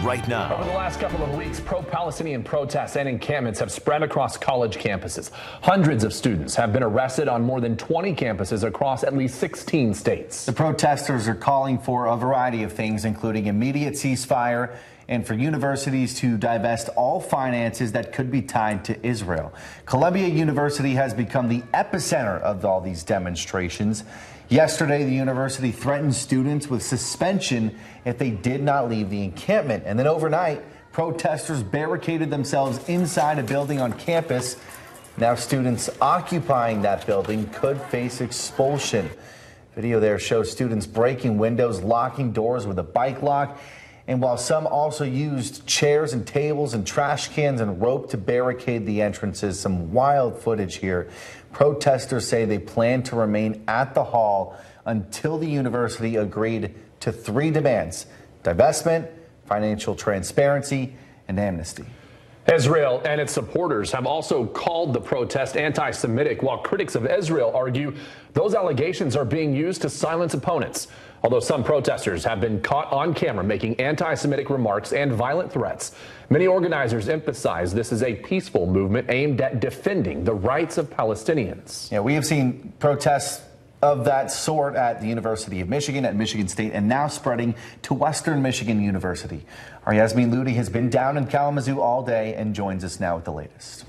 right now. Over the last couple of weeks, pro-Palestinian protests and encampments have spread across college campuses. Hundreds of students have been arrested on more than 20 campuses across at least 16 states. The protesters are calling for a variety of things, including immediate ceasefire and for universities to divest all finances that could be tied to Israel. Columbia University has become the epicenter of all these demonstrations. Yesterday, the university threatened students with suspension if they did not leave the encampment. And then overnight, protesters barricaded themselves inside a building on campus. Now students occupying that building could face expulsion. Video there shows students breaking windows, locking doors with a bike lock. And while some also used chairs and tables and trash cans and rope to barricade the entrances, some wild footage here. Protesters say they plan to remain at the hall until the university agreed to 3 demands: divestment, financial transparency, and amnesty. Israel and its supporters have also called the protest anti-Semitic, while critics of Israel argue those allegations are being used to silence opponents. Although some protesters have been caught on camera making anti-Semitic remarks and violent threats, many organizers emphasize this is a peaceful movement aimed at defending the rights of Palestinians. Yeah, we have seen protests of that sort at the University of Michigan, at Michigan State, and now spreading to Western Michigan University. Our Yasmin Ludi has been down in Kalamazoo all day and joins us now with the latest.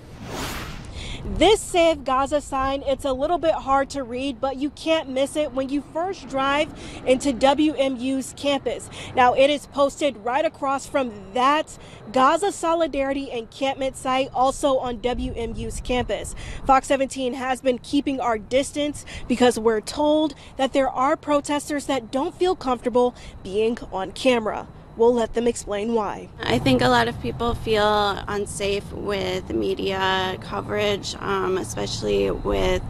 This Save Gaza sign, it's a little bit hard to read, but you can't miss it when you first drive into WMU's campus. Now, it is posted right across from that Gaza Solidarity encampment site, also on WMU's campus. Fox 17 has been keeping our distance because we're told that there are protesters that don't feel comfortable being on camera. We'll let them explain why. I think a lot of people feel unsafe with media coverage, especially with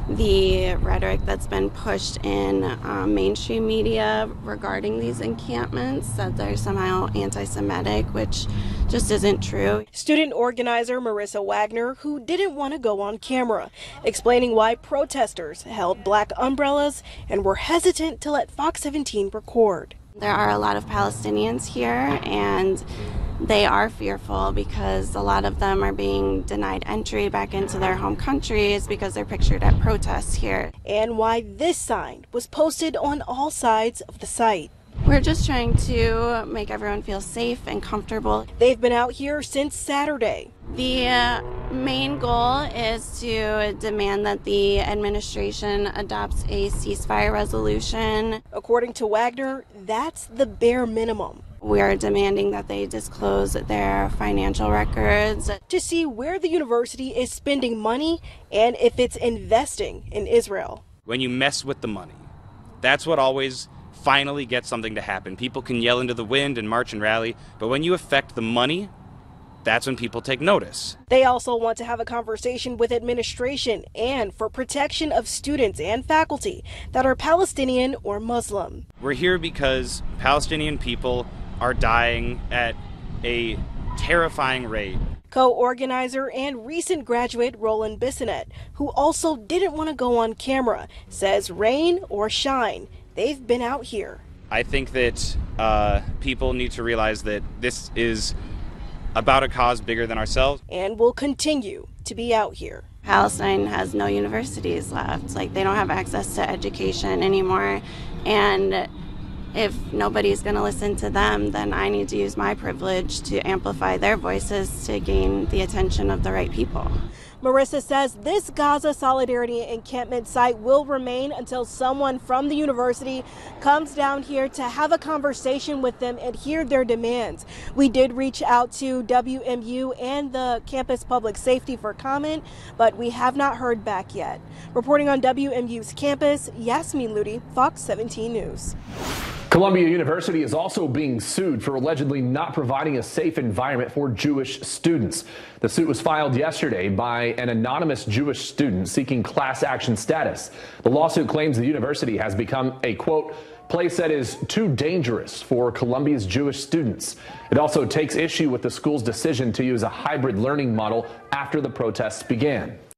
the rhetoric that's been pushed in mainstream media regarding these encampments, that they're somehow anti-Semitic, which just isn't true. Student organizer Marissa Wagner, who didn't want to go on camera, explaining why protesters held black umbrellas and were hesitant to let Fox 17 record. There are a lot of Palestinians here, and they are fearful because a lot of them are being denied entry back into their home countries because they're pictured at protests here. And why this sign was posted on all sides of the site. We're just trying to make everyone feel safe and comfortable. They've been out here since Saturday. The main goal is to demand that the administration adopts a ceasefire resolution. According to Wagner, that's the bare minimum. We are demanding that they disclose their financial records to see where the university is spending money and if it's investing in Israel. When you mess with the money, that's what always finally gets something to happen. People can yell into the wind and march and rally, but when you affect the money, that's when people take notice. They also want to have a conversation with administration and for protection of students and faculty that are Palestinian or Muslim. We're here because Palestinian people are dying at a terrifying rate. Co-organizer and recent graduate Roland Bissonette, who also didn't want to go on camera, says rain or shine, they've been out here. I think that people need to realize that this is about a cause bigger than ourselves. And will continue to be out here. Palestine has no universities left. Like, they don't have access to education anymore. And if nobody's going to listen to them, then I need to use my privilege to amplify their voices to gain the attention of the right people. Marissa says this Gaza Solidarity encampment site will remain until someone from the university comes down here to have a conversation with them and hear their demands. We did reach out to WMU and the campus public safety for comment, but we have not heard back yet. Reporting on WMU's campus, Yasmin Ludi, Fox 17 News. Columbia University is also being sued for allegedly not providing a safe environment for Jewish students. The suit was filed yesterday by an anonymous Jewish student seeking class action status. The lawsuit claims the university has become a, quote, place that is too dangerous for Columbia's Jewish students. It also takes issue with the school's decision to use a hybrid learning model after the protests began.